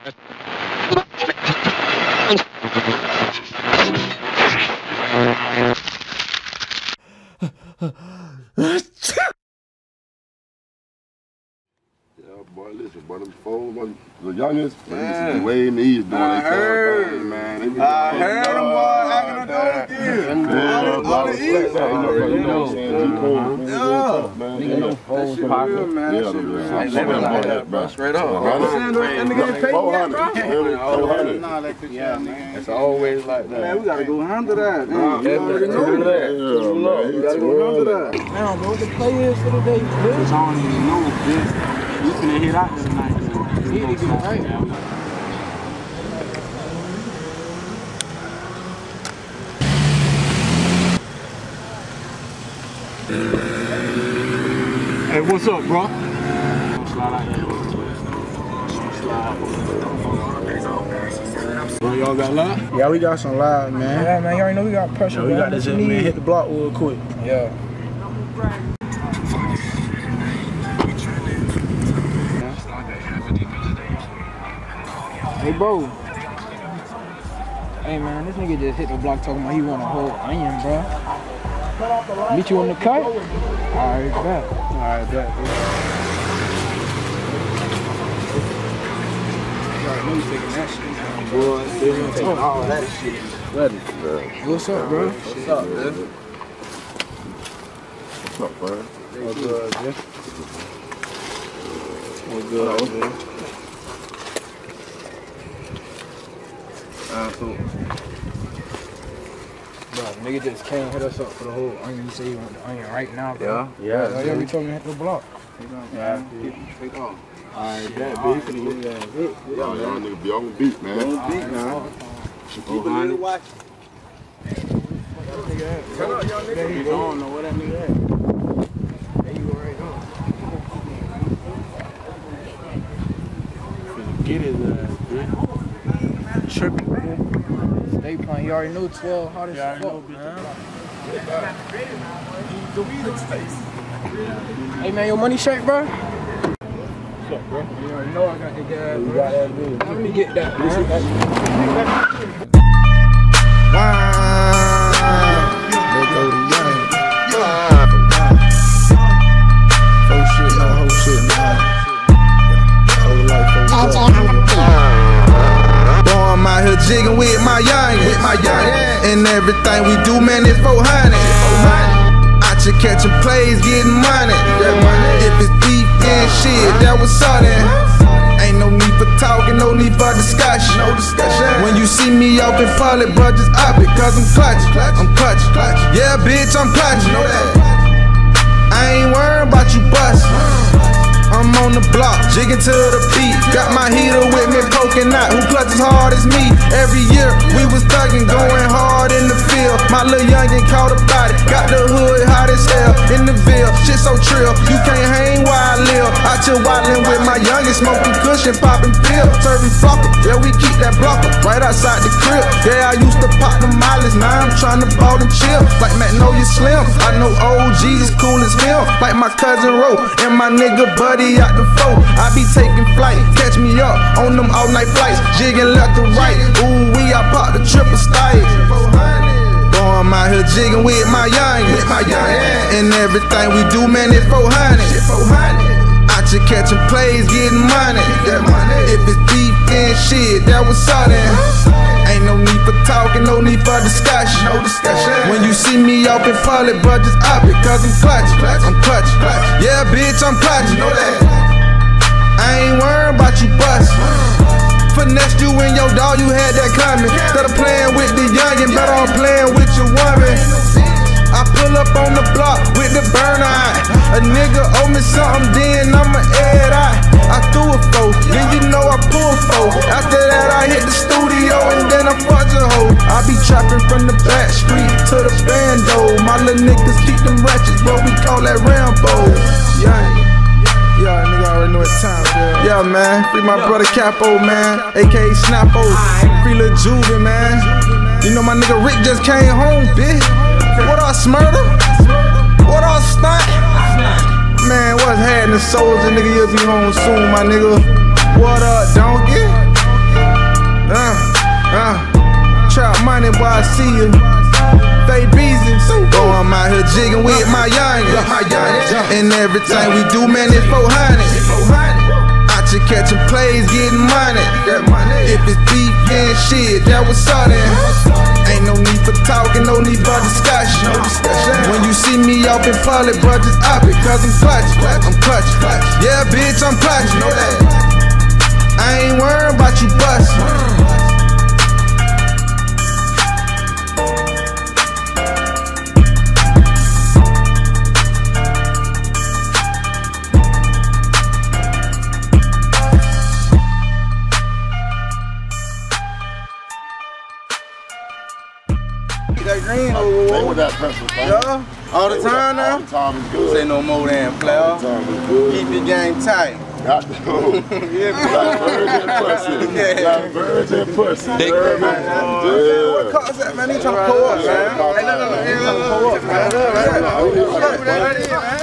Boy, listen, boy, them four, the youngest, man, they way in the east doing their thing, man. I heard them boys acting on those kids. All the east. You know what I'm saying? Straight up. Yeah, man. It's always like that. Man, we gotta go handle that. We gotta go handle that. Man, what the play is for the day, bitch? I don't even know, bitch. We finna hit out there tonight. We need to get it right now. Hey, what's up, bro? Bro, y'all got live? Yeah, we got some live, man. Yeah, man, you already know we got pressure. Yeah, we got this in, man. Hit the block real quick. Yeah. Hey, bro. Hey, man, this nigga just hit the block talking about he want a whole onion, bro. Meet you on the cut? Alright, bet. Alright, bet. He's taking that shit. Boy, he's taking all that shit. Ready. What's up, bro? What's up, man? What's up, bro? What's good, man? What's good, man? Bro, nigga just came hit us up for the whole onion. You say you want the onion right now, bro? Yeah. Yeah, you told me to hit the block. Yeah. Take off. Alright, that bitch finna get that hit. Y'all nigga be on the beat, man. On the beat, man. Keep a little watch. Shut up, y'all nigga. You don't know where that nigga at. There you go right now. Finna get his ass, bitch. Tripping, man. Stay playing. You already know 12 hard as fuck, man. Hey, man, your money shake, bro? What's up, bro? You already know I got the gas, bro. Let me get that, man. Let go the young. Full shit, no whole shit, man. Whole life, whole I'm out here jigging with my youngin', and everything we do, man, it's 400. Out here catching plays, getting money. If it's beef and shit, that was sudden. Ain't no need for talking, no need for discussion. When you see me up in public, bro, just up it, cause I'm clutching. Yeah, bitch, I'm clutching. I ain't worried about you bustin'. I'm on the block, jigging to the beat. Got my heater with me, poking out. Who clutches hard as me? Every year we was thugging, going hard in the field. My little youngin' caught a body, got the hood hot as hell in the Ville. Shit so trill, you can't hang where I live. Out here wildin' with my youngin', smoking cushion, popping pills, serving flocker. Yeah, we keep that blocker right outside the crib. Yeah, I used to pop the mileage, now I'm trying to ball and chill. Like Magnolia Slim, I know OG's as cool as him. Like my cousin Ro and my nigga Buddy out the phone. I be taking flight, catch me up on them all night flights, jigging left to right. Ooh, I pop the triple style. Boy, I'm out here jigging with my youngin', and everything we do, man, it's 400. Out here catching plays, getting money. If it's beef and shit, that was sudden. Ain't no need for talking, no need for discussion. When you see me up in public, bro, just up it, cause I'm clutching. Yeah, bitch, I'm clutching. I ain't worried about you bustin'. Finessed you and your dog, you had that coming. Instead of playing with the youngin', better on playing with your woman. I pull up on the block with the burner eye. A nigga owe me something, then I'ma air it out. I threw a foe, then you know I pull foe. After that I hit the studio and then I fucked a hoe. I be trapping from the back street to the bando. My little niggas keep them ratchets, but we call that Rambo. Yeah, nigga already know what time, bro. Yeah, man, free my brother Capo, man, aka Snappo. Free Lil Juvie, man. You know my nigga Rick just came home, bitch. What up, Smurder? What up, Stunt? Man, what's happening, soldier, nigga? You'll be home soon, my nigga. What up, Donkey? everything we do, man, it's 400. Out here catching plays, getting money. If it's beef and shit, that was sudden. Ain't no need for talking, no need for discussion. When you see me off in public, bro, just up it, cause I'm clutching. Yeah, bitch, I'm clutching. I ain't worried about you bustin'. That green Play with that pressure, yeah, all the time now. All the time is good. Say no more than player. All the time is good. Keep the game tight. Got to go. Yeah, Like virgin pussy. Like virgin pussy. What car is that, man? He trying to pull up, man. Hey, look, man.